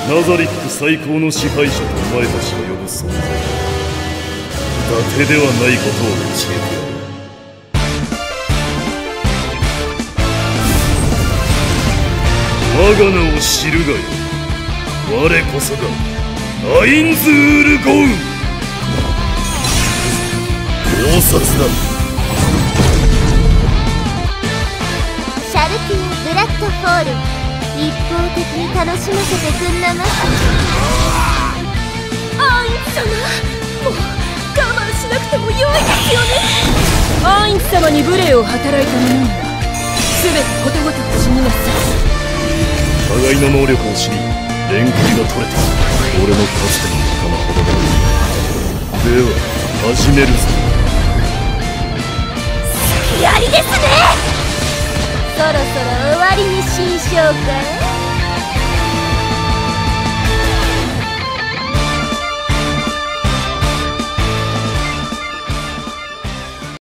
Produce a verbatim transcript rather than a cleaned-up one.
ナザリック最高の支配者とお前たちが呼ぶ存在、伊達ではないことを教えてやる。我が名を知るがよ、我こそがアインズール・ゴウン。盗撮だ。 シャルティア・ブラッドフォール、一方的に楽しませてくんなまし。 アイン様、もう我慢しなくても良いですよね。アイン様に無礼を働いた者には全てことごとく死になさい。 互いの能力を知り連携が取れた俺のかつての仲間ほどだ。では始めるぞ。 やりですね。そろそろ終わりにしんしょうか。